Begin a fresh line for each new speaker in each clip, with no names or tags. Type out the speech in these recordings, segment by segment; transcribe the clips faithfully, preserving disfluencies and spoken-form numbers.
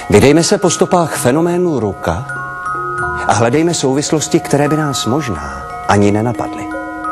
Vydejme se po stopách fenoménu ruka a hledejme souvislosti, které by nás možná ani nenapadly.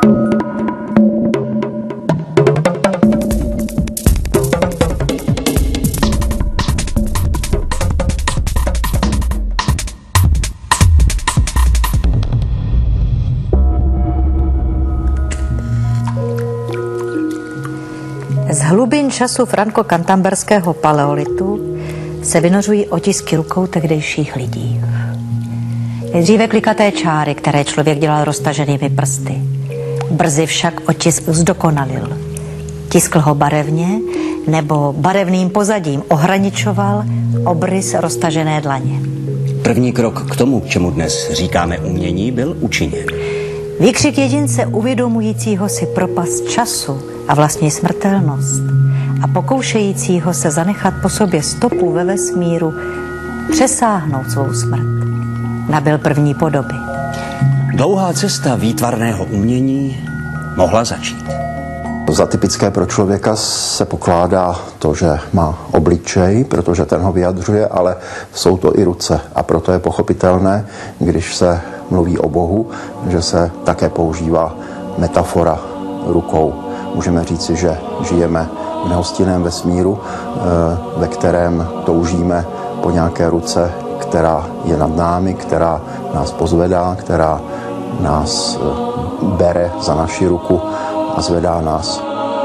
Z hlubin času franko-kantamberského paleolitu se vynořují otisky rukou tehdejších lidí. Nejdříve klikaté čáry, které člověk dělal roztaženými prsty. Brzy však otisk zdokonalil. Tiskl ho barevně nebo barevným pozadím ohraničoval obrys roztažené dlaně.
První krok k tomu, čemu dnes říkáme umění, byl učiněn.
Výkřik jedince uvědomujícího si propast času a vlastně smrtelnost a pokoušejícího se zanechat po sobě stopu ve vesmíru, přesáhnout svou smrt, nabyl první podoby.
Dlouhá cesta výtvarného umění mohla začít.
Za typické pro člověka se pokládá to, že má obličej, protože ten ho vyjadřuje, ale jsou to i ruce. A proto je pochopitelné, když se mluví o Bohu, že se také používá metafora rukou. Můžeme říci, že žijeme v nehostinném vesmíru, ve kterém toužíme po nějaké ruce, která je nad námi, která nás pozvedá, která nás bere za naši ruku a zvedá nás.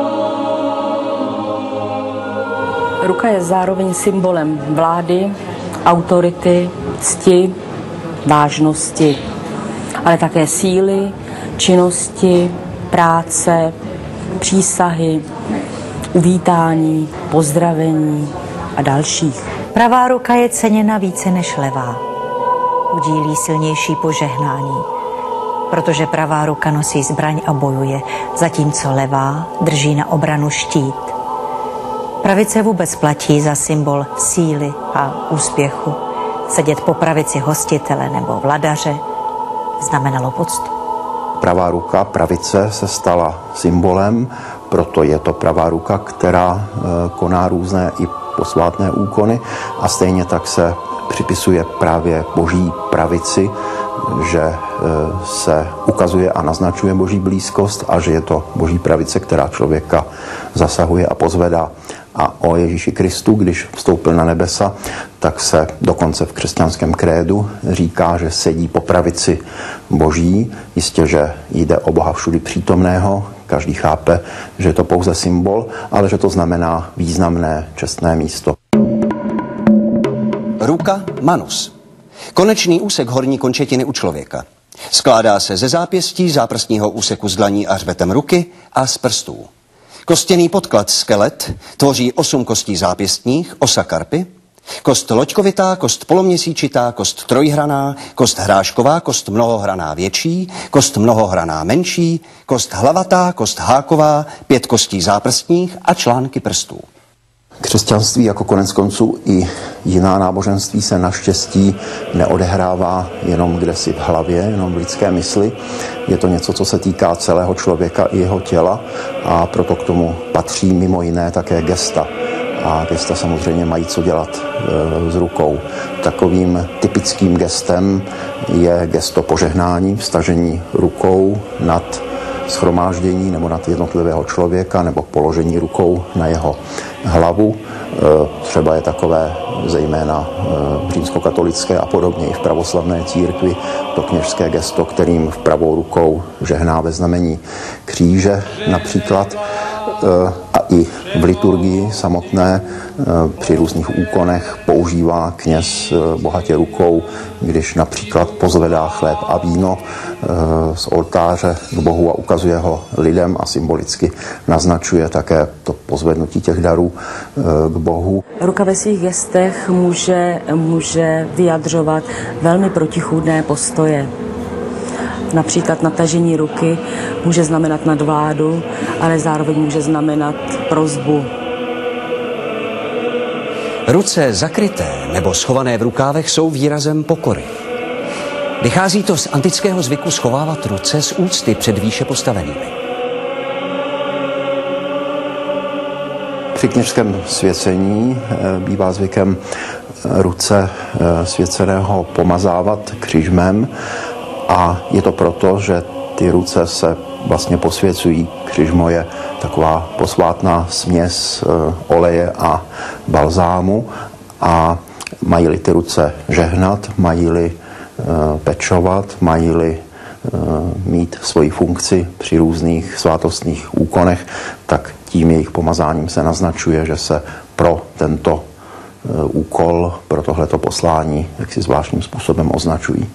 Ruka je zároveň symbolem vlády, autority, cti, vážnosti, ale také síly, činnosti, práce, přísahy, uvítání, pozdravení a dalších.
Pravá ruka je ceněna více než levá. Udílí silnější požehnání, protože pravá ruka nosí zbraň a bojuje, zatímco levá drží na obranu štít. Pravice vůbec platí za symbol síly a úspěchu. Sedět po pravici hostitele nebo vladaře znamenalo poctu.
Pravá ruka, pravice se stala symbolem, proto je to pravá ruka, která koná různé i posvátné úkony a stejně tak se připisuje právě boží pravici, že se ukazuje a naznačuje boží blízkost a že je to boží pravice, která člověka zasahuje a pozvedá. A o Ježíši Kristu, když vstoupil na nebesa, tak se dokonce v křesťanském krédu říká, že sedí po pravici boží. Jistě, že jde o Boha všudy přítomného, každý chápe, že je to pouze symbol, ale že to znamená významné, čestné místo.
Ruka manus. Konečný úsek horní končetiny u člověka. Skládá se ze zápěstí, záprstního úseku z dlaní a hřbetem ruky a z prstů. Kostěný podklad skelet tvoří osm kostí zápěstních, osa karpy, kost loďkovitá, kost poloměsíčitá, kost trojhraná, kost hrášková, kost mnohohraná větší, kost mnohohraná menší, kost hlavatá, kost háková, pět kostí záprstních a články prstů.
Křesťanství jako konec konců i jiná náboženství se naštěstí neodehrává jenom kdesi v hlavě, jenom v lidské mysli. Je to něco, co se týká celého člověka i jeho těla a proto k tomu patří mimo jiné také gesta. A gesta samozřejmě mají co dělat e, s rukou. Takovým typickým gestem je gesto požehnání, vstažení rukou nad shromáždění nebo nad jednotlivého člověka nebo položení rukou na jeho hlavu. Třeba je takové zejména v římskokatolické a podobně i v pravoslavné církvi to kněžské gesto, kterým v pravou rukou žehná ve znamení kříže například. A i v liturgii samotné při různých úkonech používá kněz bohatě rukou, když například pozvedá chléb a víno z oltáře k Bohu a ukazuje ho lidem a symbolicky naznačuje také to pozvednutí těch darů k Bohu.
Ruka ve svých gestech může, může vyjadřovat velmi protichůdné postoje. Například natažení ruky může znamenat nadvládu, ale zároveň může znamenat prosbu.
Ruce zakryté nebo schované v rukávech jsou výrazem pokory. Vychází to z antického zvyku schovávat ruce z úcty před výše postavenými.
Při kněžském svěcení bývá zvykem ruce svěceného pomazávat křižmem a je to proto, že ty ruce se vlastně posvěcují. Křižmo je taková posvátná směs oleje a balzámu a mají-li ty ruce žehnat, mají-li pečovat, mají-li mít svoji funkci při různých svátostních úkonech, tak tím jejich pomazáním se naznačuje, že se pro tento úkol, pro tohleto poslání jaksi zvláštním způsobem označují.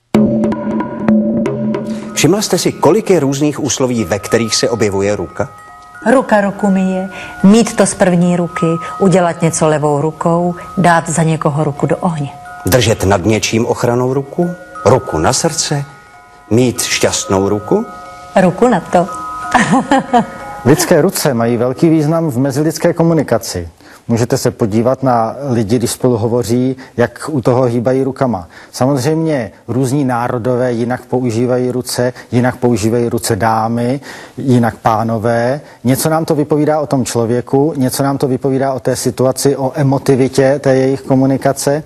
Všimla jste si, kolik je různých úsloví, ve kterých se objevuje ruka?
Ruka ruku myje, mít to z první ruky, udělat něco levou rukou, dát za někoho ruku do ohně.
Držet nad něčím ochranou ruku, ruku na srdce, mít šťastnou ruku?
Ruku na to.
Lidské ruce mají velký význam v mezilidské komunikaci. Můžete se podívat na lidi, když spolu hovoří, jak u toho hýbají rukama. Samozřejmě různí národové jinak používají ruce, jinak používají ruce dámy, jinak pánové. Něco nám to vypovídá o tom člověku, něco nám to vypovídá o té situaci, o emotivitě té jejich komunikace.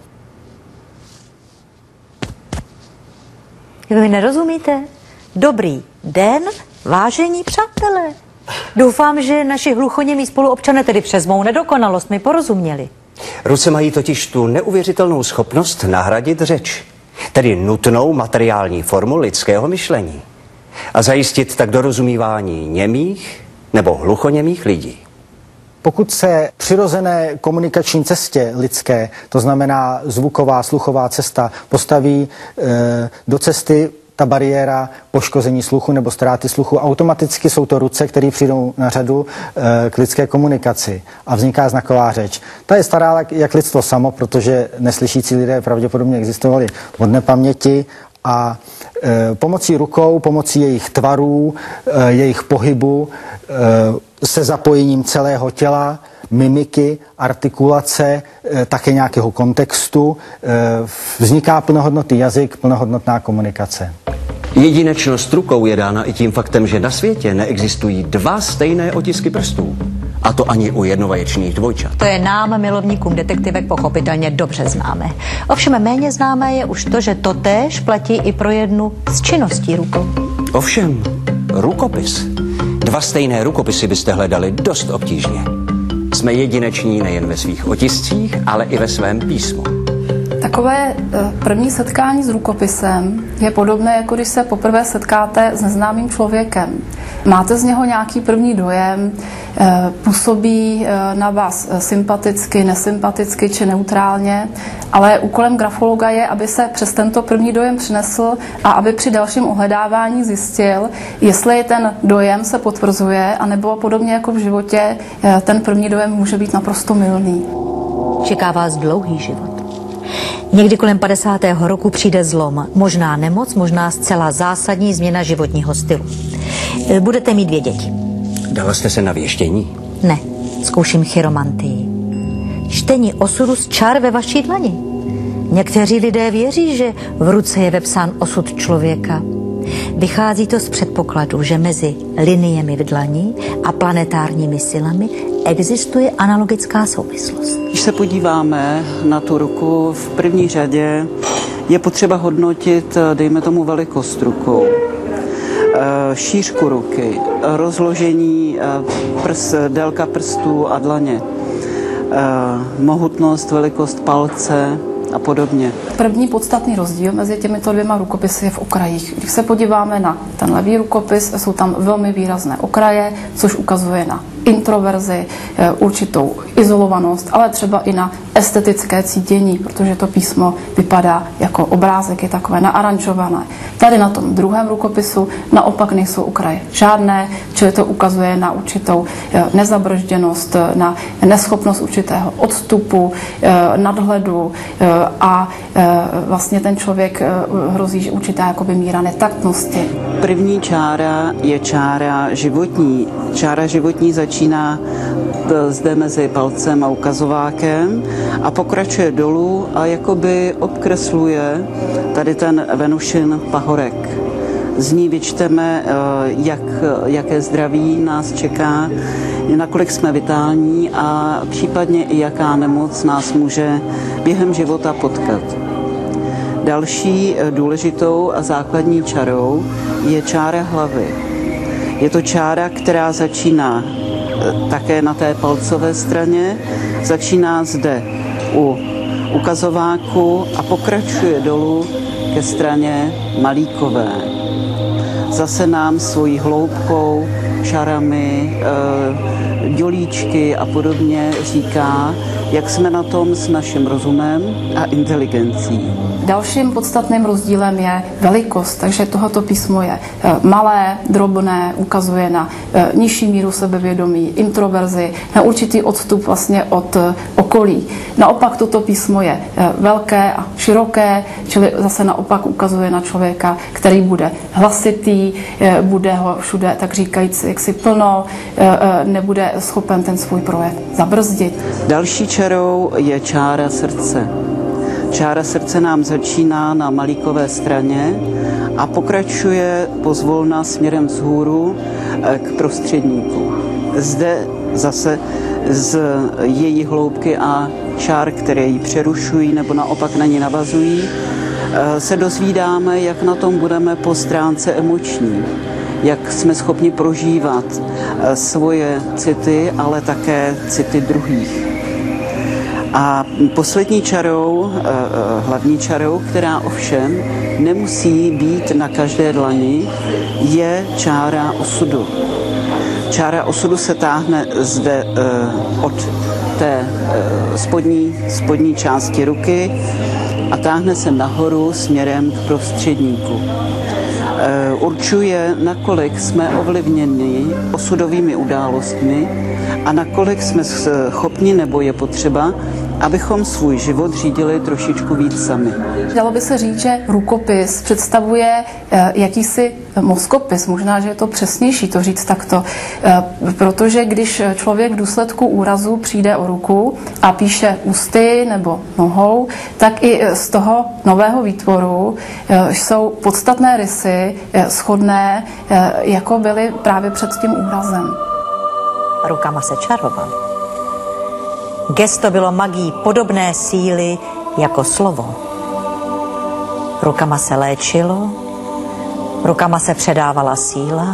Vy nerozumíte? Dobrý den, vážení přátelé. Doufám, že naši hluchoněmí spoluobčané tedy přes mou nedokonalost mi porozuměli.
Ruce mají totiž tu neuvěřitelnou schopnost nahradit řeč, tedy nutnou materiální formu lidského myšlení a zajistit tak dorozumívání němých nebo hluchoněmých lidí.
Pokud se přirozené komunikační cestě lidské, to znamená zvuková, sluchová cesta, postaví e, do cesty ta bariéra poškození sluchu nebo ztráty sluchu, automaticky jsou to ruce, které přijdou na řadu e, k lidské komunikaci a vzniká znaková řeč. Ta je stará jak lidstvo samo, protože neslyšící lidé pravděpodobně existovali od nepaměti a e, pomocí rukou, pomocí jejich tvarů, e, jejich pohybu, e, se zapojením celého těla, mimiky, artikulace, e, také nějakého kontextu, e, vzniká plnohodnotný jazyk, plnohodnotná komunikace.
Jedinečnost rukou je dána i tím faktem, že na světě neexistují dva stejné otisky prstů. A to ani u jednovaječných dvojčat.
To je nám, milovníkům detektivek, pochopitelně dobře známe. Ovšem méně známé je už to, že totéž platí i pro jednu z činností rukou.
Ovšem, rukopis. Dva stejné rukopisy byste hledali dost obtížně. Jsme jedineční nejen ve svých otiscích, ale i ve svém písmu.
Takové první setkání s rukopisem je podobné, jako když se poprvé setkáte s neznámým člověkem. Máte z něho nějaký první dojem, působí na vás sympaticky, nesympaticky či neutrálně, ale úkolem grafologa je, aby se přes tento první dojem přinesl a aby při dalším ohledávání zjistil, jestli ten dojem se potvrzuje, anebo podobně jako v životě, ten první dojem může být naprosto mylný.
Čeká vás dlouhý život. Někdy kolem padesátého roku přijde zlom, možná nemoc, možná zcela zásadní změna životního stylu. Budete mít dvě děti.
Dala jste se na věštění?
Ne, zkouším chiromantii. Čtení osudu z čar ve vaší dlani. Někteří lidé věří, že v ruce je vepsán osud člověka. Vychází to z předpokladu, že mezi liniemi v dlani a planetárními silami existuje analogická souvislost.
Když se podíváme na tu ruku, v první řadě je potřeba hodnotit, dejme tomu, velikost rukou, šířku ruky, rozložení prs, délka prstů a dlaně, mohutnost, velikost palce a podobně.
První podstatný rozdíl mezi těmito dvěma rukopisy je v okrajích. Když se podíváme na ten levý rukopis, jsou tam velmi výrazné okraje, což ukazuje na introverzi, určitou izolovanost, ale třeba i na estetické cítění, protože to písmo vypadá jako obrázek, je takové naaranžované. Tady na tom druhém rukopisu naopak nejsou okraje žádné, čili to ukazuje na určitou nezabržděnost, na neschopnost určitého odstupu, nadhledu a vlastně ten člověk hrozí, že určitá jakoby míra netaktnosti.
První čára je čára životní. Čára životní začíná zde mezi palcem a ukazovákem a pokračuje dolů a jakoby obkresluje tady ten Venušin pahorek. Z ní vyčteme, jak, jaké zdraví nás čeká, nakolik jsme vitální a případně i jaká nemoc nás může během života potkat. Další důležitou a základní čarou je čára hlavy. Je to čára, která začíná také na té palcové straně, začíná zde u ukazováku a pokračuje dolů ke straně malíkové. Zase nám svojí hloubkou, čarami, e, dělíčky a podobně říká, jak jsme na tom s naším rozumem a inteligencí.
Dalším podstatným rozdílem je velikost, takže tohoto písmo je malé, drobné, ukazuje na nižší míru sebevědomí, introverzi, na určitý odstup vlastně od okolí. Naopak toto písmo je velké a široké, čili zase naopak ukazuje na člověka, který bude hlasitý, bude ho všude, tak říkajíc, jaksi plno, nebude schopen ten svůj projev zabrzdit.
Další čarou je čára srdce. Čára srdce nám začíná na malíkové straně a pokračuje pozvolna směrem vzhůru k prostředníku. Zde zase z její hloubky a čár, které ji přerušují nebo naopak na ní navazují, se dozvídáme, jak na tom budeme po stránce emoční, jak jsme schopni prožívat svoje city, ale také city druhých. A poslední čarou, hlavní čarou, která ovšem nemusí být na každé dlani, je čára osudu. Čára osudu se táhne zde od té spodní, spodní části ruky a táhne se nahoru směrem k prostředníku. Určuje, nakolik jsme ovlivněni osudovými událostmi a nakolik jsme schopni nebo je potřeba, abychom svůj život řídili trošičku víc sami.
Dalo by se říct, že rukopis představuje jakýsi mozkopis, možná, že je to přesnější to říct takto, protože když člověk v důsledku úrazu přijde o ruku a píše ústy nebo nohou, tak i z toho nového výtvoru jsou podstatné rysy shodné, jako byly právě před tím úrazem.
Rukama se čaroval. Gesto bylo magií podobné síly jako slovo. Rukama se léčilo, rukama se předávala síla,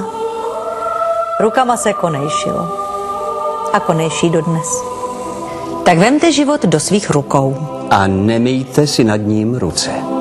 rukama se konejšilo a konejší dodnes. Tak vemte život do svých rukou.
A nemejte si nad ním ruce.